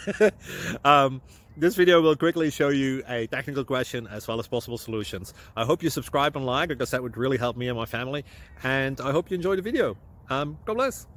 This video will quickly show you a technical question as well as possible solutions. I hope you subscribe and like, because that would really help me and my family. And I hope you enjoy the video. God bless.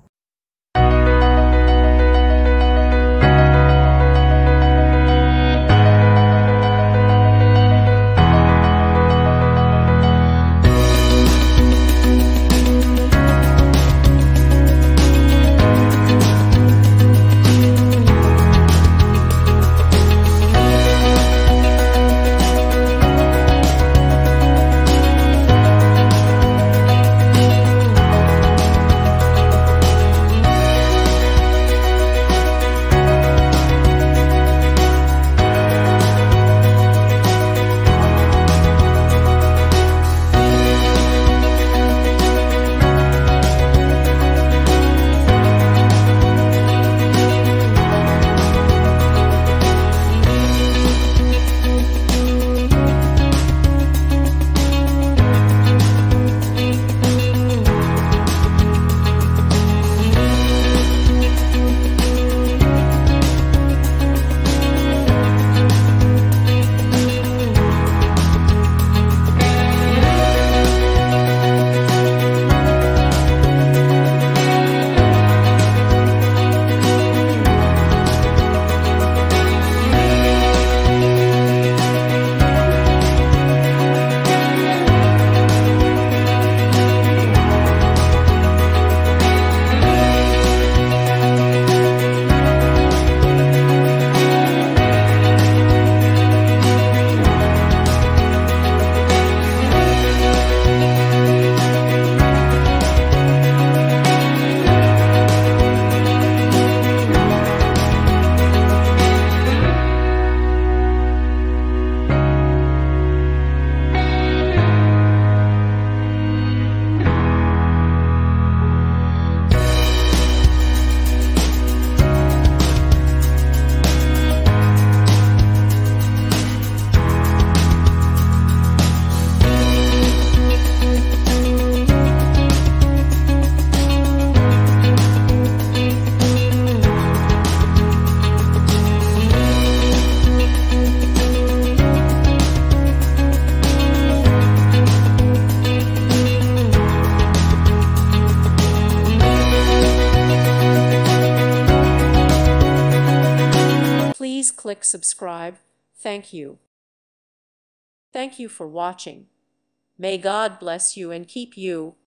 Please click subscribe. Thank you. Thank you for watching. May God bless you and keep you.